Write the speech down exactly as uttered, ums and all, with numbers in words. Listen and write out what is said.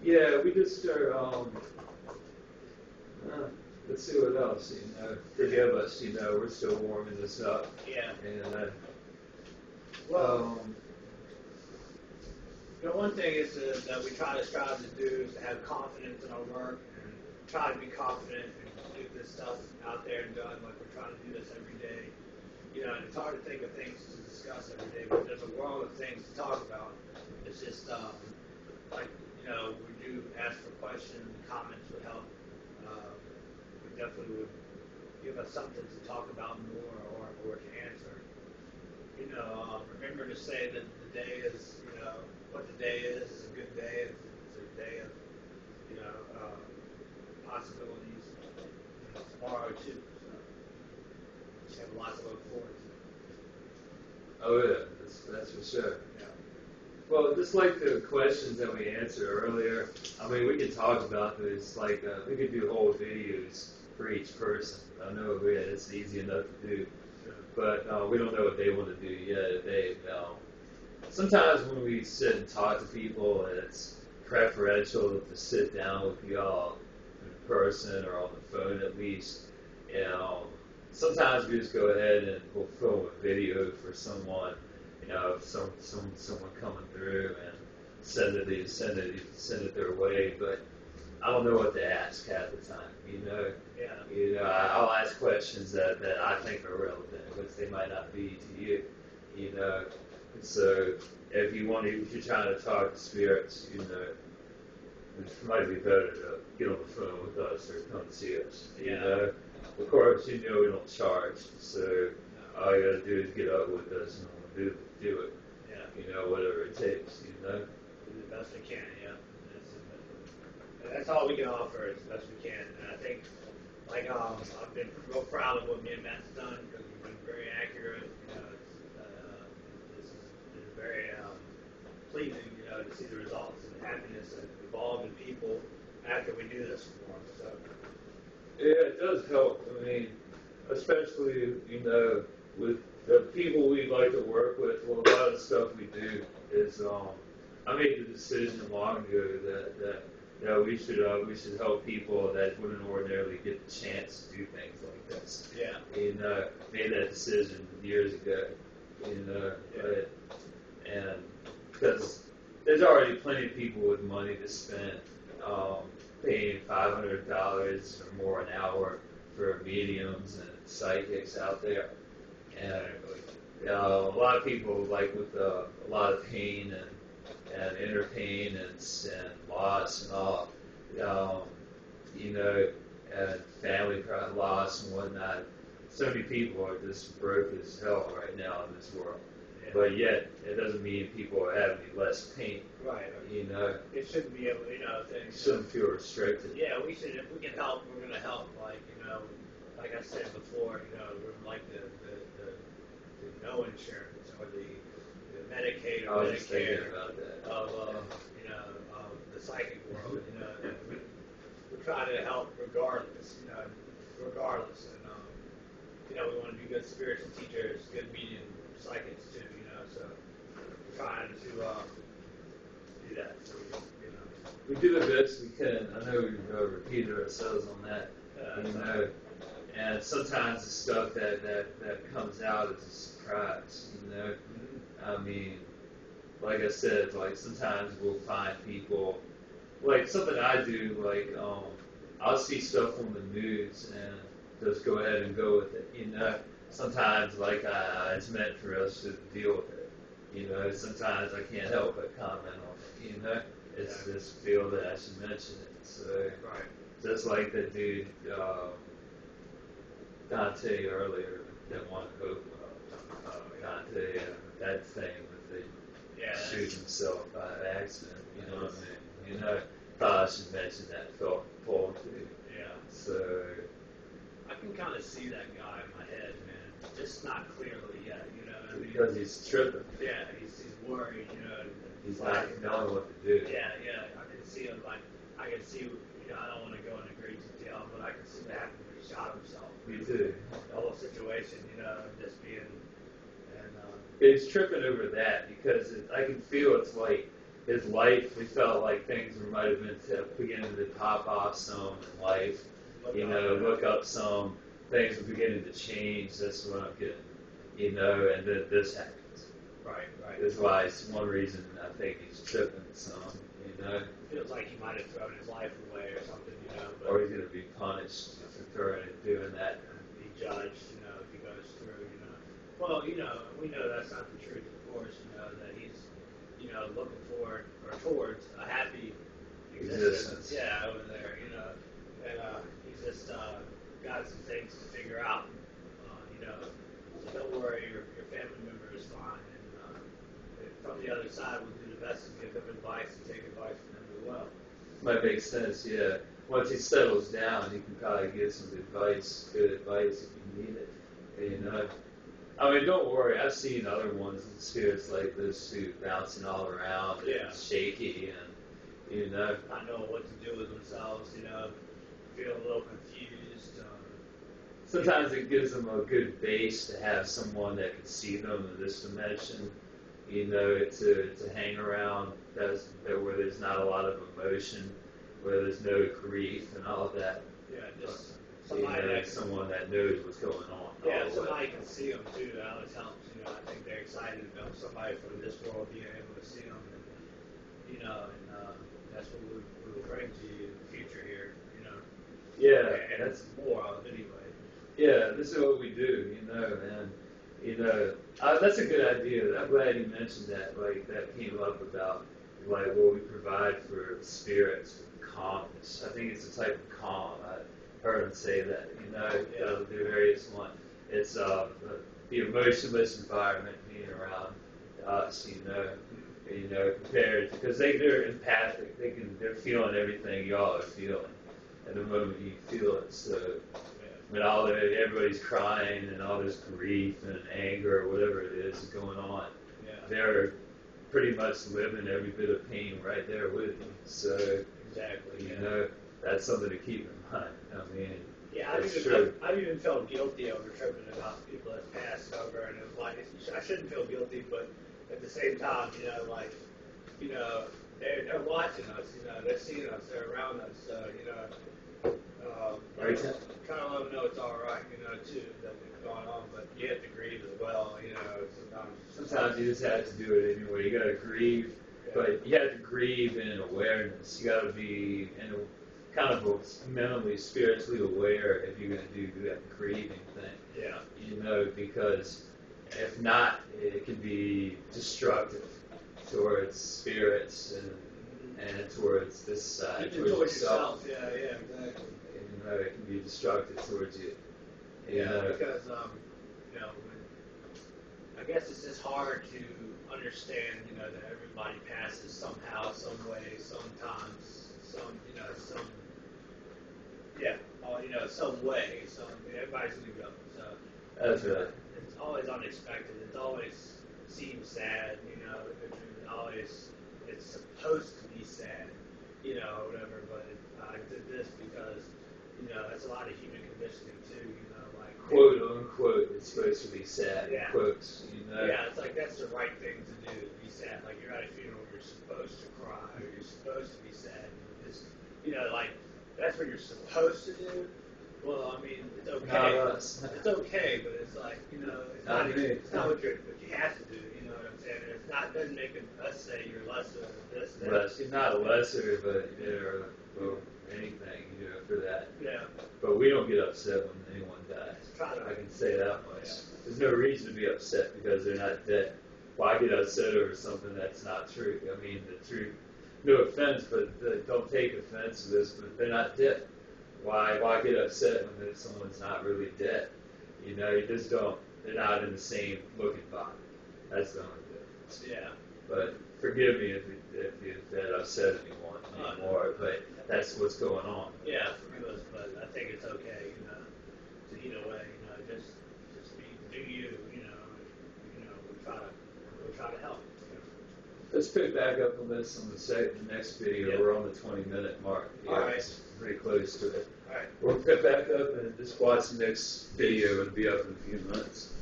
Yeah, we just are, um, uh, let's see what else, you know, forgive us, you know, we're still warming this up. Yeah. And, uh, well, um, you know, one thing is to, that we try to strive to do is to have confidence in our work and try to be confident and do this stuff out there and done like we're trying to do this every day. You know, and it's hard to think of things to discuss every day, but there's a world of things to talk about. It's just, um, like, you know, we do ask for questions, comments would help. Uh, we definitely would give us something to talk about more or, or to answer. You know, um, remember to say that the day is, you know, what the day is is a good day. It's, it's a day of, you know, uh, possibilities. You know, tomorrow too. So we have a lot to look forward to. oh yeah, that's, that's for sure. Yeah. Well, just like the questions that we answered earlier, I mean, we could talk about this, like, uh, we could do whole videos for each person. I know we, it's easy enough to do, but uh, we don't know what they want to do yet. They, um, sometimes when we sit and talk to people, it's preferential to sit down with y'all in person or on the phone at least. You know, sometimes we just go ahead and we'll film a video for someone, you know, some some someone coming through and send it send it send it their way. But I don't know what to ask half the time. You know, Yeah. you know, I, I'll ask questions that, that I think are relevant, which they might not be to you. You know, so if you want, to, if you're trying to talk to spirits, you know, it might be better to get on the phone with us or come see us. You Yeah. know, of course, you know we don't charge, so all you gotta do is get up with us and we'll do do it. Yeah. You know, whatever it takes. You know. Do the best we can. Yeah. That's, that's all we can offer is the best we can. And I think, like, um, I've been real proud of what me and Matt's done because we've been very accurate. You know, it's, uh, this has been very um, pleasing. You know, to see the results and the happiness that evolve in people after we do this for them. So. Yeah, it does help. I mean, especially, you know, with the people we like to work with, well, a lot of the stuff we do is, um, I made the decision long ago that, that you know, we should uh, we should help people that wouldn't ordinarily get the chance to do things like this. Yeah. You know, made that decision years ago. You know, Yeah. but, and because there's already plenty of people with money to spend. Um, paying five hundred dollars or more an hour for mediums and psychics out there. And uh, a lot of people, like with uh, a lot of pain and, and inner pain and, and loss and all, um, you know, and family loss and whatnot, so many people are just broke as hell right now in this world. Yeah. But yet, it doesn't mean people are having less pain. Right. You know, it shouldn't be able, you know, things. Shouldn't feel restricted. Yeah, we should. If we can help, we're going to help. Like, you know, like I said before, you know, we're like the the, the, the no insurance or the, the Medicaid or Medicare of uh, you know of the psychic world. You know, and we we try to help regardless. You know, regardless, and um, you know, we want to be good spiritual teachers, good medium psychics too. You know, so we're trying to. Uh, That, so we, you know. We do the best we can. I know we've uh, repeated ourselves on that. Uh, you know, and sometimes the stuff that, that, that comes out is a surprise. You know, mm-hmm. I mean, like I said, like sometimes we'll find people. Like something I do, like um, I'll see stuff on the news and just go ahead and go with it. You know, sometimes like I, it's meant for us to deal with it. You know, sometimes I can't help but comment on it, you know? It's yeah. just feel that I should mention it. So, right. Just like that dude, uh, Dante earlier, that one hope, uh, Dante, uh, that thing with the yeah, shoot himself by accident, you know what I mean? You know, thought I should mention that Phil Paul too. Yeah. So, I can kind of see that guy in my head, man. Just not clearly yet, you know what I mean? Because he's tripping. Yeah, he's, he's worried, you know. He's not knowing what to do. Yeah, yeah, I can see him, like, I can see, you know, I don't want to go into great detail, but I can see that happening when he shot himself. Me too. The whole situation, you know, just being, and, um, He's tripping over that because it, I can feel it's like his life, we felt like things were, might have been t- beginning to pop off some in life. Look You up, know, yeah. look up some things were beginning to change. That's what I'm getting. You know, and then this happens. Right, right. That's why it's one reason I think he's tripping some. You know, Feels like he might have thrown his life away or something, you know. But or he's going to be punished for throwing it, doing that. be judged, you know, if he goes through, you know. Well, you know, we know that's not the truth, of course, you know, that he's, you know, looking forward or towards a happy existence. Existence. Yeah, over there, you know. And uh, he's just uh, got some things to figure out, uh, you know. So don't worry, your, your family member is fine. And uh, from the other side, we'll do the best to give them advice and take advice from them as well. Might make sense, yeah. Once he settles down, he can probably give some advice, good advice if you need it. You know, I mean, don't worry. I've seen other ones in spirits like this who bouncing all around and Yeah. shaky, and you know, Not knowing what to do with themselves, you know, feeling a little confused. Um, sometimes it gives them a good base to have someone that can see them in this dimension. You know, to to hang around that's, that where there's not a lot of emotion, where there's no grief and all of that. yeah, just You somebody know, that someone that knows what's going on. Yeah, all the somebody way. can see them too. That always helps. You know, I think they're excited about somebody from this world being able to see them. And, you know, and uh, that's what we, we will bring to you in the future here. You know, Yeah, and that's it's more of anyway. yeah. This is what we do. You know, man. You know, uh, that's a good idea. I'm glad you mentioned that. Like that came up about like what we provide for spirits, calmness. I think it's a type of calm. I heard him say that. You know, Yeah. uh, the various one. It's uh, the emotionless environment being around us. You know, you know, compared because they they're empathic. They can they're feeling everything y'all are feeling. And the moment you feel it, so. When all the, everybody's crying and all this grief and anger or whatever it is going on, Yeah, they're pretty much living every bit of pain right there with you. So, exactly. you Yeah. know, that's something to keep in mind. I mean, Yeah, I've it's even, true. I've, I've even felt guilty over tripping about people that passed over, and it was like I shouldn't feel guilty, but at the same time, you know, like you know, they're, they're watching us, you know, they're seeing us, they're around us, so you know. Um, Right. Try to let them know it's all right, you know, too, that it's going on, but you have to grieve as well, you know. Sometimes, Sometimes you just have to do it anyway. You got to grieve, yeah. but you have to grieve in awareness. You got to be in a kind of a mentally, spiritually aware if you're going to do that grieving thing. Yeah. You know, because if not, it can be destructive towards spirits and and towards this side, Even towards, towards yourself. yourself, yeah, yeah, exactly. You know, it can be destructive towards you. You Yeah, know, because, um, you know, when, I guess it's just hard to understand, you know, that everybody passes somehow, some way, sometimes, some, you know, some, yeah, or, you know, some way, some, everybody's going to go, so. that's right. It's always unexpected. It always seems sad, you know. It, it always, it's supposed to be sad, you know, whatever. But it, I did this because, you know, that's a lot of human conditioning too, you know, like Quote unquote, it's supposed to be sad. Yeah. Quotes, you know. yeah, it's like that's the right thing to do, be sad. Like you're at a funeral, you're supposed to cry, or you're supposed to be sad. It's, you know, like that's what you're supposed to do. Well, I mean, it's okay. Not us. It's okay, but it's like, you know, it's Not not, me. it's not what, you're, what you have to do, you know what I'm saying? It's not, doesn't make it, us say you're lesser than this, that. Less, you're not a lesser, but you're well, anything, you know, for that. Yeah. But we don't get upset when anyone dies. Try to- I can say that much. Yeah. There's no reason to be upset because they're not dead. Why get upset over something that's not true? I mean, the truth. No offense, but the, don't take offense to this. But they're not dead. Why? Why get upset when someone's not really dead? You know, you just don't. They're not in the same looking body. That's the only difference. Yeah. But forgive me if if, if that upset anyone Oh, anymore. But that's what's going on. Yeah, forgive us, but I think it's okay, you know, to either way, you know, just, just be, do you, you know, you know, we try to, we try to help. You know. Let's pick back up on this on the, second, the next video. Yeah. We're on the twenty minute mark. Yeah, All right. It's pretty close to it. All right. We'll pick back up and just watch the next video and be up in a few minutes.